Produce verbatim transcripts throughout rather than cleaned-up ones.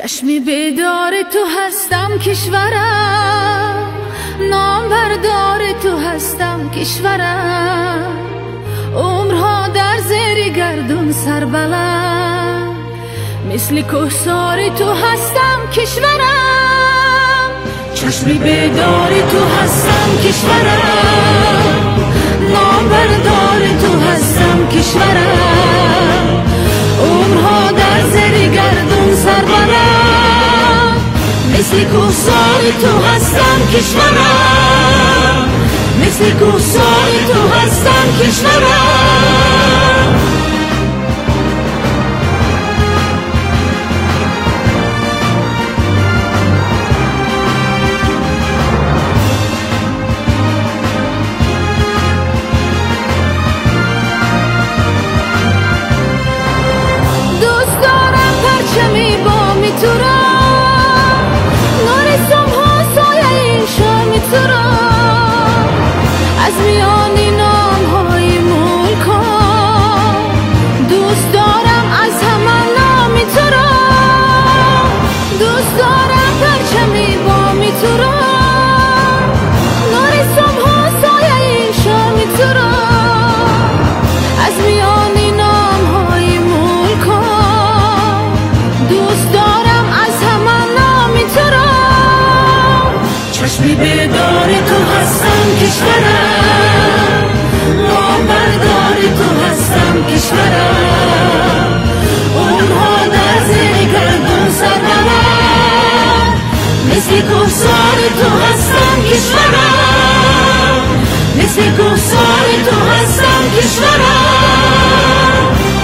چشمی بیدار تو هستم کشورم، نام بردار تو هستم کشورم، عمرها در زیر گردون سربلند، مثل کوهسار تو هستم کشورم. چشمی بیدار تو هستم کشورم، نام بردار تو هستم کشورم، عمرها در زیر گردون سربلند، مثل کوهسار تو هستم کشورم، مثل کوهسار تو هستم کشورم. از میانی نام های ملکا دوست دارم، از همه نامی تو را دوست دارم، پرچمی بامی تو را، نور صبح ها سایه شامی تو را، از میانی نام های ملکا دوست دارم، از همه نامی تو را. چشمی بیدار تو هستم کشورم، نام بردار تو هستم کشورم، اونها در زیر گردون سربلند، مثل کوهسار تو هستم کشورم، مثل کوهسار تو هستم کشورم.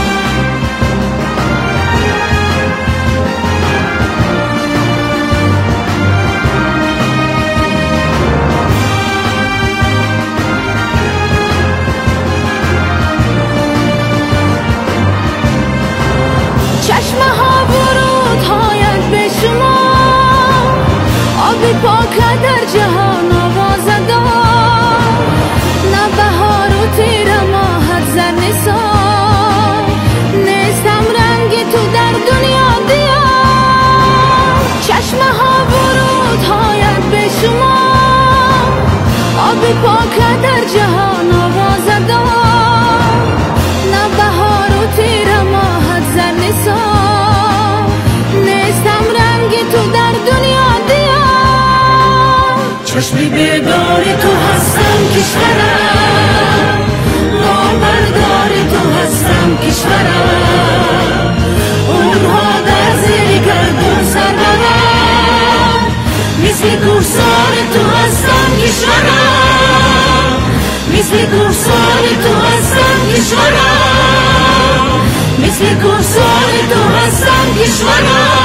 چشمه ها ورود هایت به شما، آبی پاک در جهان آوازه دار، نه بهار و تیر ماهت زر نثار، نیستم رنگی تو در دنیا دیار. چشمه ها ورود هایت به شما، آبی پاک در جهان آوازه دار، نه بهار و تیر ماهت زر نثار، نیستم رنگی تو در دنیا دیار. چشمی بیدار تو هستم کشورم، نام بردار تو هستم کشورم، اونها در زیر گردون سربلند، مثل کوهسار تو هستم کشورم، مثل کوهسار تو هستم کشورم، مثل کوهسار تو هستم کشورم.